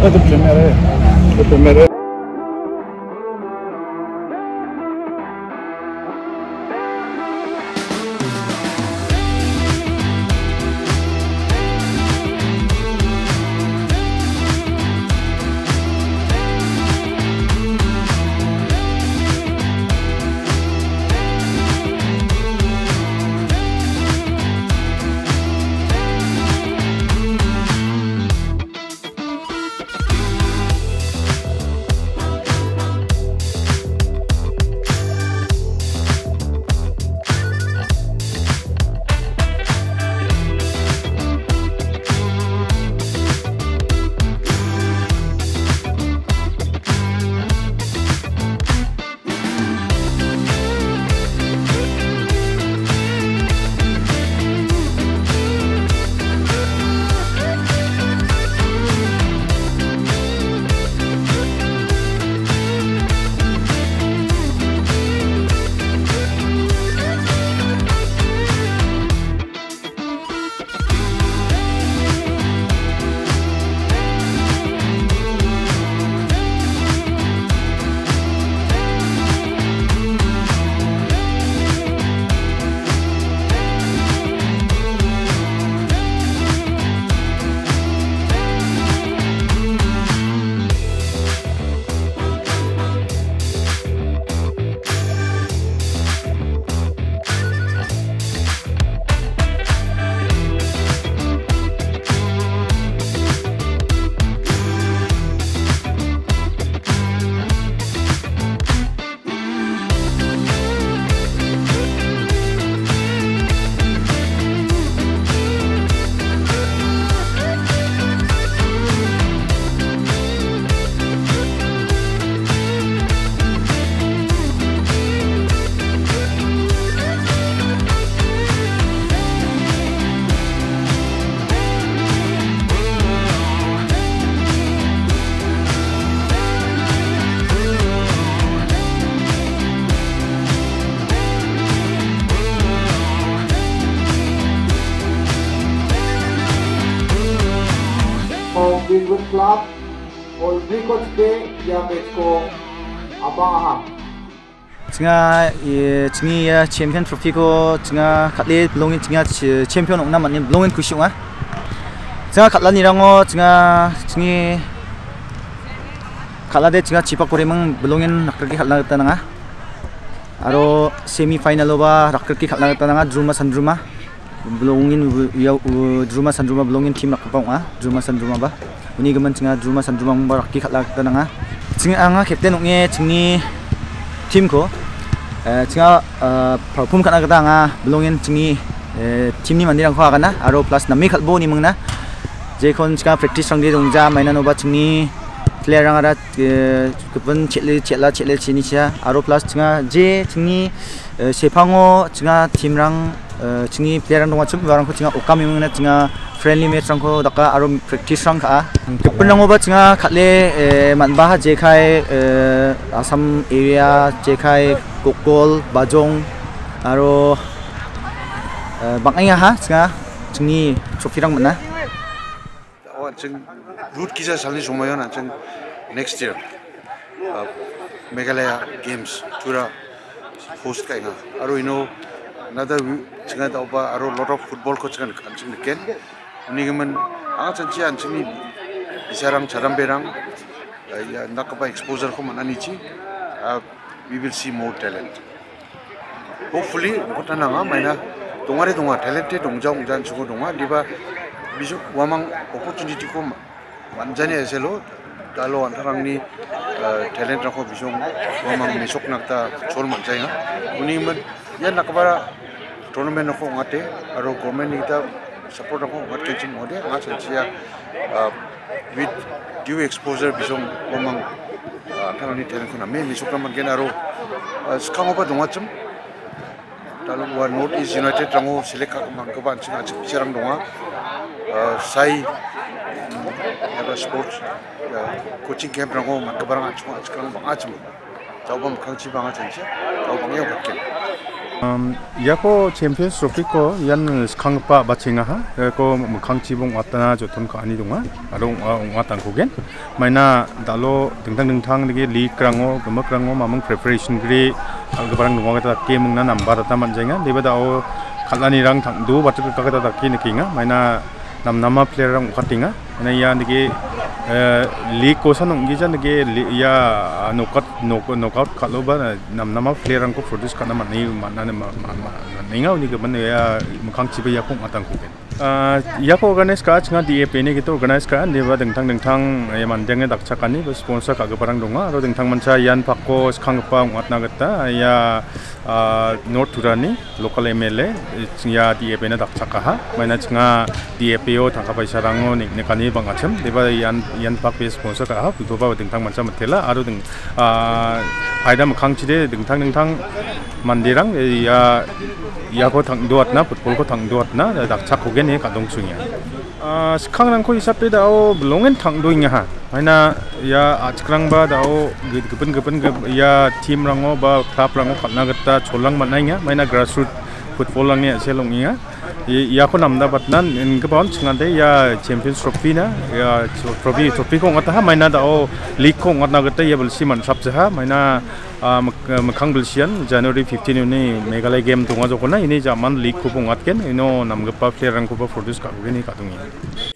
The primera. Greenwood Club all record day yang ko abang aham. Tengah tinggi champion trophy ko tengah katli belongin tengah champion ong nama ni belongin kusyung ah. Tengah katla ni rango tengah tinggi katla de tengah cipak koremang belongin rakraki katla kita nanga. Aro semi final oba rakraki katla kita nanga druma sandruma belongin druma sandruma belongin team rakapang ah druma sandruma ba. Ini gemen tengah druma sandruma barakki katla kita nanga. Tengah anga captain ongnya tinggi team ko. Tengah perform kat nak tengah belongin tinggi team ni mandi orang kau akan na, aro plus nami kat bo ni mengna. Jekon tengah practice orang dia dongja mainan obat tinggi player orang ada kepen cekla sini sia, aro plus tengah je tinggi sepango tengah team orang tinggi player orang dongja cukup orang kau tengah okam mengna tengah friendly match orang kau daka aro practice orang kah. Kepen orang obat tengah katle manbah jekai Assam area jekai Kokol, Bajong, aro bangainya ha, tengah tinggi trophy orang mana? Oh, ceng root kisah salin semuanya na ceng next year Meghalaya Games cura host kaya. Aro ino nada cengat apa aro lot of football coach kan ceng deken. Ini kemen angat cenci anceni bisarang caram berang ya nak apa exposure ko mana nici. We will see more talent. Hopefully, kota nanga maina dongare talented dongjang cukup donga diba bisu wamang opportunity ko manjani eselo dalo antarang ni talent rako bisu wamang mesok nakta chol manjaya. Uni man ya nakabara tournament rako ngate aro government kita support rako ngate cing ngode ngat cia with due exposure bisu wamang antara ni talent ko na me mesok naman genaro sekarang apa donga cem dalam luar North East United rango select mangkaban cing acik bicarang donga sai ada sports coaching camp rango mangkabarang acik sekarang bang acem jauh bang kangci bang acem cia jauh bang yang berken Yako Champions Trophy ko yan skang pa batsinga ha ko mukhang cibong watana joton ko ani dunga arong watang ko gen maina dalo dingtang nige league krango gemak krango mamang preparation gri algabarang dunga ta ke mungna number ta manjenga deba dao khalani rang thang du batuk ka ta ki nikinga maina namnama player rang khatinga maina ya nige league ko sanong gi jan nige ya knockout khaloba namnama player rang ko produce kana mani manane ninga uni ke bane ya mukhang chibe ya kong atang ko ya ko organize ka chinga DAP ne gitu organize ka neba dengtang ya mandenge dakchakani sponsor ka barang donga aro dengtang mancha yan pakko skang pa ngatna gata ya North Turani local MLA ya DAP ne dakchaka ha maina chinga DAP o thaka paisa rango ne kani bangacham deba yan pak be sponsor ka ha butoba dengtang mancha matela aro deng aida mukhang chide dengtang mandirang ya ko thang duatna football ko thang duatna dakchak ko gen ka dong chungya skang rang ko hisap pe dao belongen thang doing ha maina ya achkrang ba dao gepen ya team rango ba club rango khatna gata cholang manainya maina grassroots football langnya selongnya ya ko namda batnan in gebon chingande ya Champions Trophy na ya trophy ko ngata ha maina dao league ko ngata gata ya belsiman sabja maina mukhang belsian January 15 ni Meghalaya game tunga jokona ini zaman league ko ngatken ino namgpa player rang ko produce ka geni ka tungi